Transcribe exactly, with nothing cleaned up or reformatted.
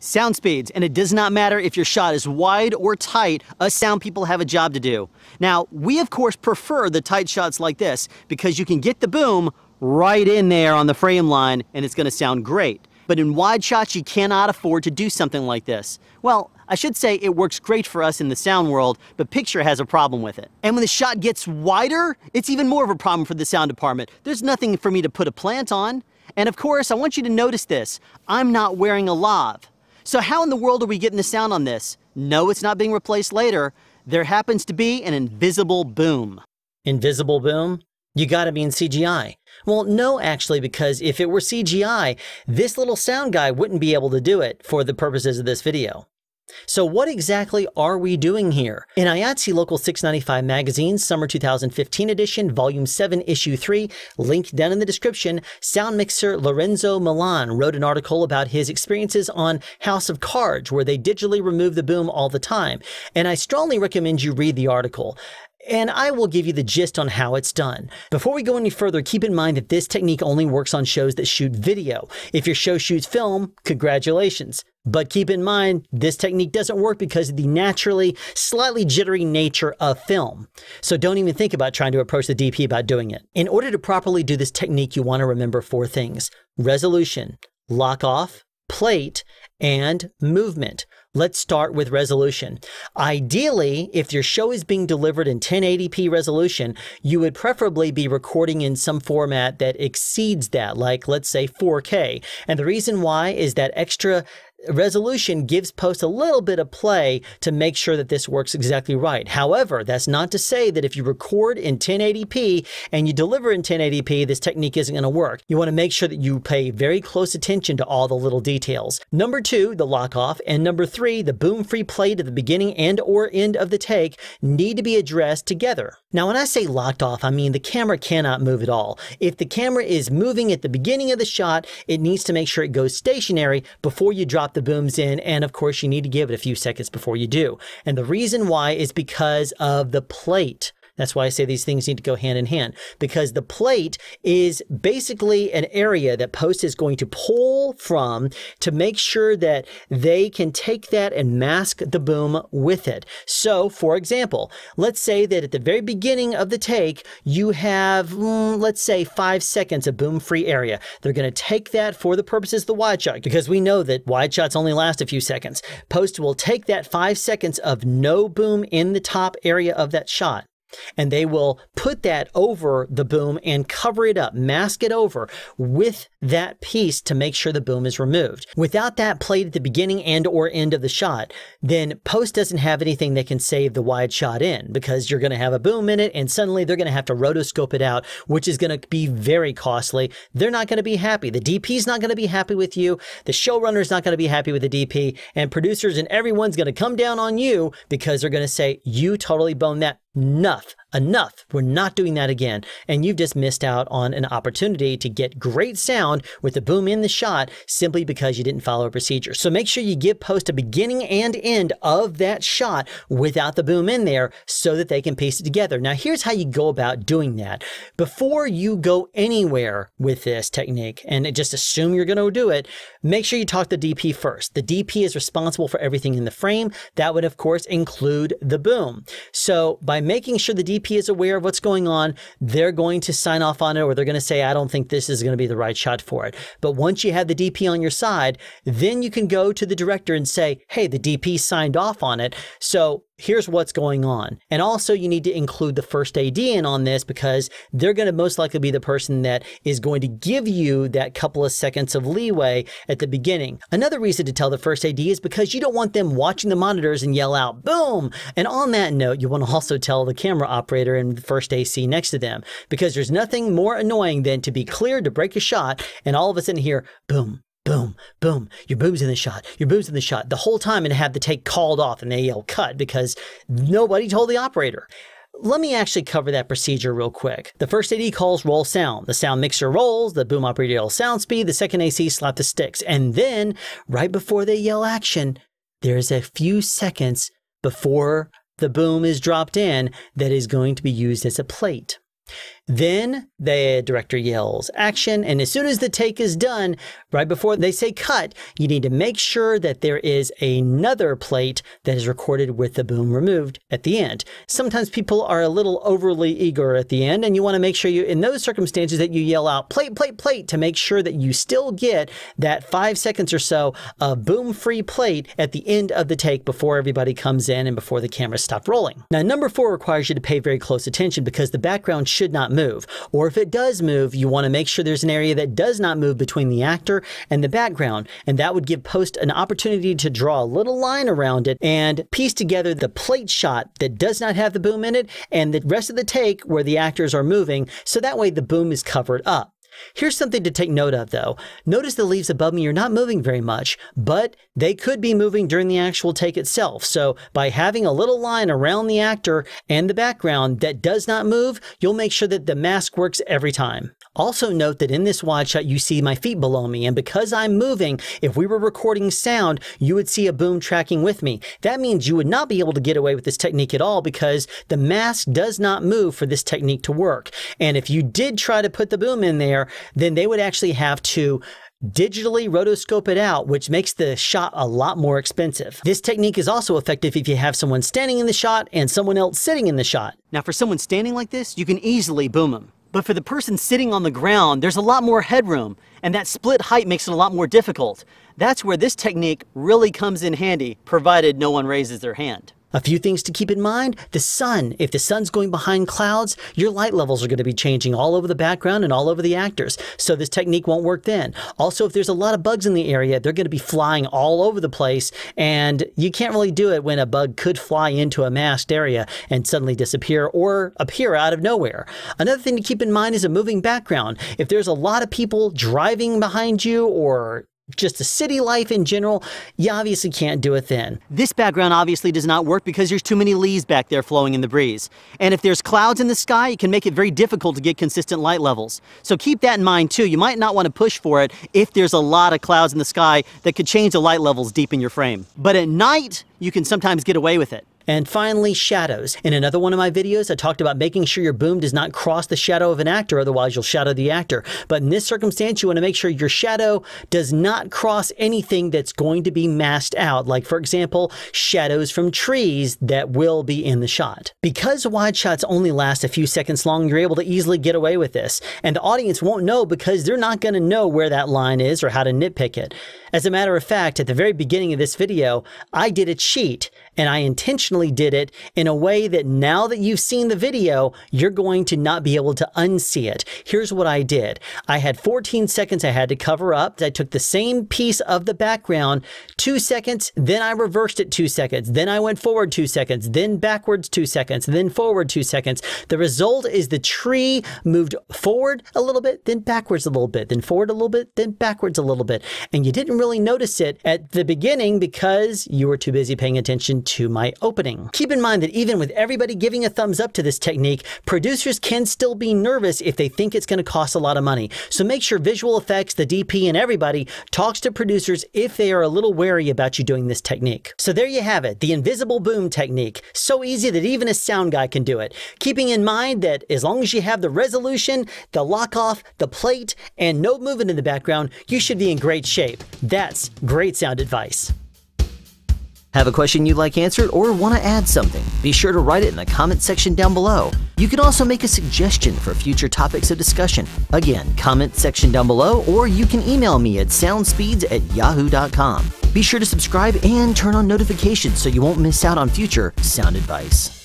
Sound speeds, and it does not matter if your shot is wide or tight, us sound people have a job to do. Now, we of course prefer the tight shots like this because you can get the boom right in there on the frame line and it's going to sound great. But in wide shots, you cannot afford to do something like this. Well, I should say it works great for us in the sound world, but picture has a problem with it. And when the shot gets wider, it's even more of a problem for the sound department. There's nothing for me to put a plant on. And of course, I want you to notice this. I'm not wearing a lav. So how in the world are we getting the sound on this? No, it's not being replaced later. There happens to be an invisible boom. Invisible boom? You gotta be in C G I. Well, no, actually, because if it were C G I, this little sound guy wouldn't be able to do it for the purposes of this video. So what exactly are we doing here? In I A T S E Local six ninety-five Magazine, Summer two thousand fifteen edition, Volume seven, Issue three, link down in the description, sound mixer Lorenzo Milan wrote an article about his experiences on House of Cards, where they digitally remove the boom all the time. And I strongly recommend you read the article. And I will give you the gist on how it's done. Before we go any further, keep in mind that this technique only works on shows that shoot video. If your show shoots film, congratulations. But keep in mind, this technique doesn't work because of the naturally slightly jittery nature of film. So don't even think about trying to approach the D P about doing it. In order to properly do this technique, you want to remember four things: resolution, lock off, plate, and movement. Let's start with resolution. Ideally, if your show is being delivered in ten eighty p resolution, you would preferably be recording in some format that exceeds that, like let's say four K. And the reason why is that extra resolution gives post a little bit of play to make sure that this works exactly right. However, that's not to say that if you record in ten eighty p and you deliver in ten eighty p, this technique isn't going to work. You want to make sure that you pay very close attention to all the little details. Number two, the lock off, and number three, the boom-free plate at the beginning and or end of the take need to be addressed together. Now, when I say locked off, I mean the camera cannot move at all. If the camera is moving at the beginning of the shot, it needs to make sure it goes stationary before you drop the booms in, and of course you need to give it a few seconds before you do. And the reason why is because of the plate. That's why I say these things need to go hand in hand, because the plate is basically an area that post is going to pull from to make sure that they can take that and mask the boom with it. So, for example, let's say that at the very beginning of the take, you have, mm, let's say, five seconds of boom-free area. They're going to take that for the purposes of the wide shot, because we know that wide shots only last a few seconds. Post will take that five seconds of no boom in the top area of that shot, and they will put that over the boom and cover it up, mask it over with that piece to make sure the boom is removed. Without that plate at the beginning and or end of the shot, then post doesn't have anything that can save the wide shot in, because you're going to have a boom in it and suddenly they're going to have to rotoscope it out, which is going to be very costly. They're not going to be happy. The D P's not going to be happy with you. The showrunner's not going to be happy with the D P, and producers and everyone's going to come down on you because they're going to say, you totally boned that. Enough, enough. We're not doing that again. And you've just missed out on an opportunity to get great sound with the boom in the shot simply because you didn't follow a procedure. So make sure you give post a beginning and end of that shot without the boom in there so that they can piece it together. Now, here's how you go about doing that. Before you go anywhere with this technique and just assume you're going to do it, make sure you talk to the D P first. The D P is responsible for everything in the frame. That would, of course, include the boom. So by making sure the D P is aware of what's going on, they're going to sign off on it, or they're going to say, I don't think this is going to be the right shot for it. But once you have the D P on your side, then you can go to the director and say, hey, the D P signed off on it, so here's what's going on. And also you need to include the first A D in on this, because they're going to most likely be the person that is going to give you that couple of seconds of leeway at the beginning. Another reason to tell the first A D is because you don't want them watching the monitors and yell out, boom! And on that note, you want to also tell the camera operator and the first A C next to them, because there's nothing more annoying than to be cleared to break a shot and all of a sudden hear, boom, boom, boom, your boom's in the shot, your boom's in the shot, the whole time, and have the take called off and they yell cut because nobody told the operator. Let me actually cover that procedure real quick. The first A D calls roll sound. The sound mixer rolls, the boom operator yells sound speed, the second A C slap the sticks. And then, right before they yell action, there's a few seconds before the boom is dropped in that is going to be used as a plate. Then the director yells action, and as soon as the take is done, right before they say cut, you need to make sure that there is another plate that is recorded with the boom removed at the end. Sometimes people are a little overly eager at the end, and you want to make sure you, in those circumstances, that you yell out plate, plate, plate to make sure that you still get that five seconds or so of boom-free plate at the end of the take before everybody comes in and before the cameras stop rolling. Now, number four requires you to pay very close attention because the background should not move. Or if it does move, you want to make sure there's an area that does not move between the actor and the background, and that would give post an opportunity to draw a little line around it and piece together the plate shot that does not have the boom in it and the rest of the take where the actors are moving, so that way the boom is covered up. Here's something to take note of though. Notice the leaves above me are not moving very much, but they could be moving during the actual take itself. So by having a little line around the actor and the background that does not move, you'll make sure that the mask works every time. Also note that in this wide shot you see my feet below me, and because I'm moving, if we were recording sound, you would see a boom tracking with me. That means you would not be able to get away with this technique at all because the mask does not move for this technique to work. And if you did try to put the boom in there, then they would actually have to digitally rotoscope it out, which makes the shot a lot more expensive. This technique is also effective if you have someone standing in the shot and someone else sitting in the shot. Now for someone standing like this, you can easily boom them. But for the person sitting on the ground, there's a lot more headroom, and that split height makes it a lot more difficult. That's where this technique really comes in handy, provided no one raises their hand. A few things to keep in mind. The sun. If the sun's going behind clouds, your light levels are going to be changing all over the background and all over the actors. So this technique won't work then. Also, if there's a lot of bugs in the area, they're going to be flying all over the place. And you can't really do it when a bug could fly into a masked area and suddenly disappear or appear out of nowhere. Another thing to keep in mind is a moving background. If there's a lot of people driving behind you or just a city life in general, you obviously can't do it then. This background obviously does not work because there's too many leaves back there flowing in the breeze. And if there's clouds in the sky, it can make it very difficult to get consistent light levels. So keep that in mind too. You might not want to push for it if there's a lot of clouds in the sky that could change the light levels deep in your frame. But at night, you can sometimes get away with it. And finally, shadows. In another one of my videos, I talked about making sure your boom does not cross the shadow of an actor, otherwise you'll shadow the actor. But in this circumstance, you want to make sure your shadow does not cross anything that's going to be masked out, like for example, shadows from trees that will be in the shot. Because wide shots only last a few seconds long, you're able to easily get away with this. And the audience won't know because they're not going to know where that line is or how to nitpick it. As a matter of fact, at the very beginning of this video, I did a cheat, and I intentionally did it in a way that now that you've seen the video, you're going to not be able to unsee it. Here's what I did. I had fourteen seconds I had to cover up. I took the same piece of the background, two seconds, then I reversed it two seconds, then I went forward two seconds, then backwards two seconds, then forward two seconds. The result is the tree moved forward a little bit, then backwards a little bit, then forward a little bit, then backwards a little bit. And you didn't really notice it at the beginning because you were too busy paying attention to my opening. Keep in mind that even with everybody giving a thumbs up to this technique, producers can still be nervous if they think it's going to cost a lot of money. So make sure visual effects, the D P, and everybody talks to producers if they are a little wary about you doing this technique. So there you have it, the invisible boom technique. So easy that even a sound guy can do it. Keeping in mind that as long as you have the resolution, the lock off, the plate, and no movement in the background, you should be in great shape. That's great sound advice. Have a question you'd like answered or want to add something? Be sure to write it in the comment section down below. You can also make a suggestion for future topics of discussion. Again, comment section down below, or you can email me at soundspeeds at yahoo dot com. Be sure to subscribe and turn on notifications so you won't miss out on future sound advice.